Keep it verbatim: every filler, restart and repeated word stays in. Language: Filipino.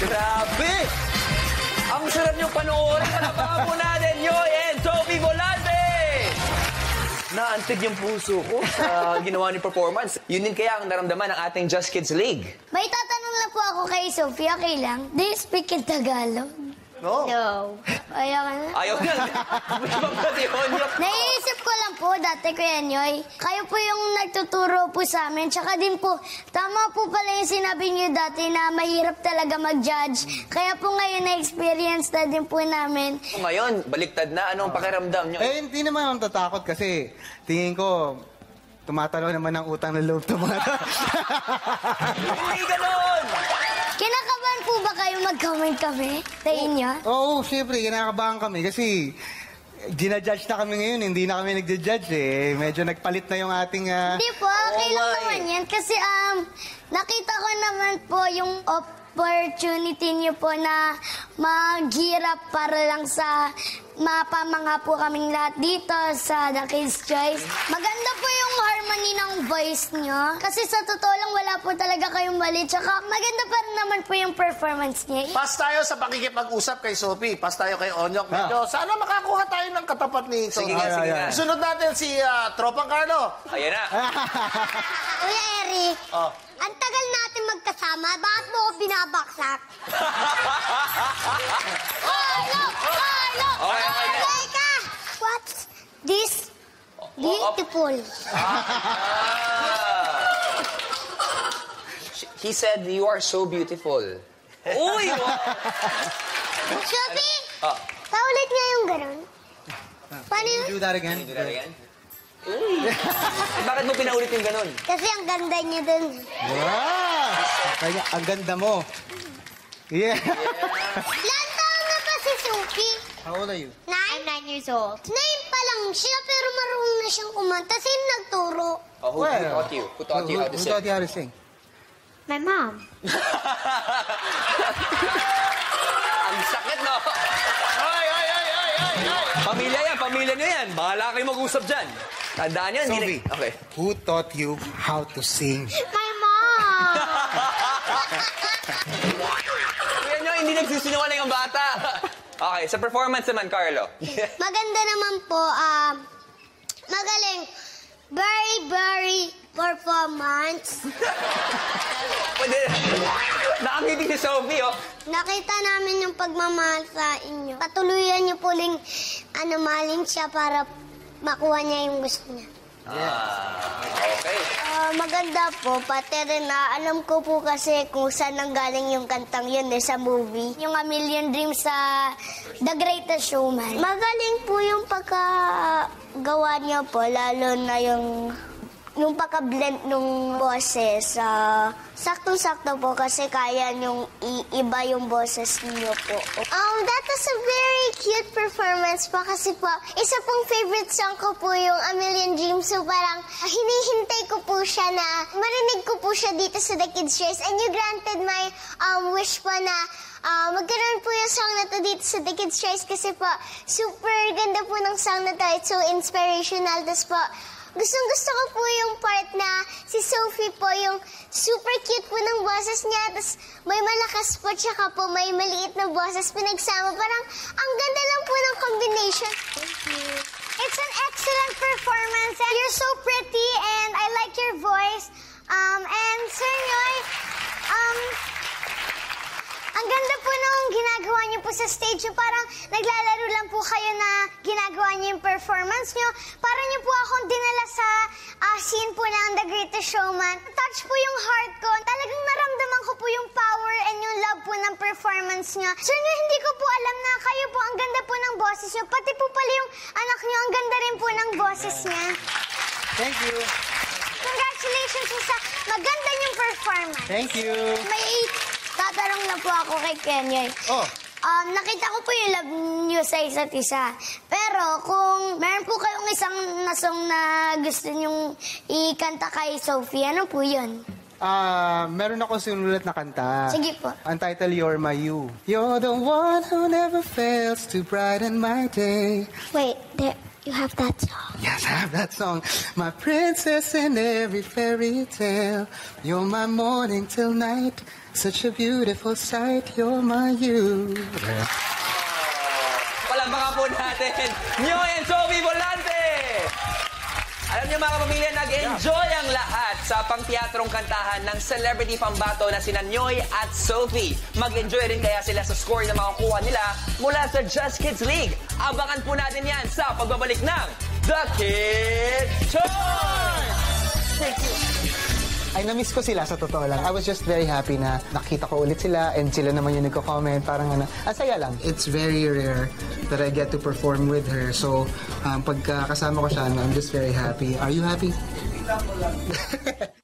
Grabe! Ang sarap niyong panoorin. Palapakan po natin, Yoy and Sophie Volante! Naantig yung puso ko sa ginawa ni performance. Yun din kaya ang naramdaman ng ating Just Kids League. May tatanong lang po ako kay Sophie, okay lang? Do you speak in Tagalog? No. No. Ayaw ka na. Ayaw na. Naiisip ko lang po dati, Kuya Nyoy. Kayo po yung nagtuturo po sa amin. Tsaka din po, tama po pala yung sinabi niyo dati na mahirap talaga mag-judge. Kaya po ngayon na-experience na din po namin. Ngayon, baliktad na. Anong pakiramdam nyo? Eh, hindi naman akong tatakot kasi tingin ko, tumatalo naman ang utang ng loob to mga Hindi ganon! Kinakabahan po ba kayo mag-comment kami sa inyo? Oo, oh, syempre, kinakabahan kami kasi ginajudge na kami ngayon, hindi na kami nagja-judge eh. Medyo nagpalit na yung ating... Uh... Hindi po, okay oh, lang my. naman yan. Kasi um, nakita ko naman po yung opportunity niyo po na maghirap para lang sa mapamanga po kaming lahat dito sa The Kids' Choice. Maganda po yung harmony ng voice nyo. Kasi sa totoo lang, wala po talaga kayong mali. Tsaka maganda pa rin naman po yung performance niya. Pas tayo sa pakikipag-usap kay Sophie. Pas tayo kay Onyok. Medyo, sana makakuha tayo ng katapat ni Sophie. Sige nga, sige nga. Sunod natin si uh, Tropang Carlo. Ayan na. Kuya Eric, Oh. ang tagal natin magkasama. Bakit mo ako binabaksak? Carlo! Carlo! Okay, okay na. Teka! What's this? Beautiful. He said, you are so beautiful. Uy! Sophie! Oh. Paulit nga yung gano'n. Paano yun? Do that again. Do that again? Uy! Eh, bakit mo pinaulit yung ganun? Kasi ang ganda niya dun. Wow! Kaya, ang ganda mo. Yeah. Ilan taon na ba si Sophie? How old are you? Nine? I'm nine years old. Nine pa lang siya, pero marunong na siyang kumanta. Sino nagturo? Oh, who, who taught you? Who taught you how to Who sing? taught you how to sing? My mom. Ang sakit, no? Ay, ay, ay, ay, ay, ay. Pamilya yan, pamilya nyo yan. Bahala kayo mag-usap dyan. Tandaan nyo, hindi Sophie, na- Okay. who taught you how to sing? My mom. Kuya nyo, hindi nagsisinungaling ang bata. Okay, sa performance naman, Carlo. Maganda naman po. Um, magaling. Very, very performance. Pwede. Nakangiting si Sophie, oh. Nakita namin yung pagmamahal sa inyo. Patuluyan niyo po ling ano, mahalin siya para makuha niya yung gusto niya. Ah, okay. Ah, maganda po, pati rin na alam ko po kasi kung saan nanggaling yung kantang yun eh, sa movie. Yung A Million Dreams sa The Greatest Showman. Magaling po yung pagkagawa niya po, lalo na yung yung pagka-blend ng boses. Uh, saktong-sakto po kasi kaya niyong iiba yung boses niyo po. Um, that was a very cute performance po kasi po, isa pong favorite song ko po yung A Million Dreams. So parang hinihintay ko po siya na marinig ko po siya dito sa The Kids' Choice. And you granted my um, wish po na uh, magkaroon po yung song na to dito sa The Kids' Choice kasi po super ganda po ng song na to. It's so inspirational. Tapos po, gustong-gusto ko po yung part na si Sophie po, yung super cute po ng boses niya, tapos may malakas po, tsaka po may maliit na boses pinagsama. Parang ang ganda lang po ng combination. Thank you. It's an excellent performance. And you're so pretty and I like your voice. Um, and Sir Noy, um, ang ganda po nung ginagawa niyo po sa stage. Yung parang naglalaro lang po kayo na ginagawa niyo yung performance niyo. Parang niyo po akong dinala sa uh, scene po ng The Greatest Showman. Touch po yung heart ko. Talagang naramdaman ko po yung power and yung love po ng performance niyo. Sir niyo, hindi ko po alam na kayo po, ang ganda po ng boses niyo. Pati po pala yung anak niyo, ang ganda rin po ng boses niya. Thank you. Congratulations po sa maganda niyong performance. Thank you. May tatanong na po ako kay Kenya. Oh. Um, nakita ko po yung love niyo sa isa't isa. Pero kung meron po kayong isang nasong na gusto niyong ikanta kay Sophie, ano po yun? Ah, uh, meron ako sinulat na kanta. Sige po. Ang title, You're My You. You're the one who never fails to brighten my day. Wait, there, you have that song. Yes, I have that song. My princess in every fairy tale. You're my morning till night. Such a beautiful sight, you're my you. Palakpakan po natin, Nyo and Sophie Volante! Alam niyo mga kapamilya, nag-enjoy ang lahat sa pangteatrong kantahan ng celebrity pambato na sina Nyoy at Sophie. Mag-enjoy rin kaya sila sa score na makukuha nila mula sa Just Kids League. Abangan po natin yan sa pagbabalik ng The Kids Choice! Thank you. Ay, na-miss ko sila sa totoo lang. I was just very happy na nakita ko ulit sila and sila naman yung nagko-comment. Parang ano, ang saya lang. It's very rare that I get to perform with her. So, um, pagka kasama ko siya, I'm just very happy. Are you happy?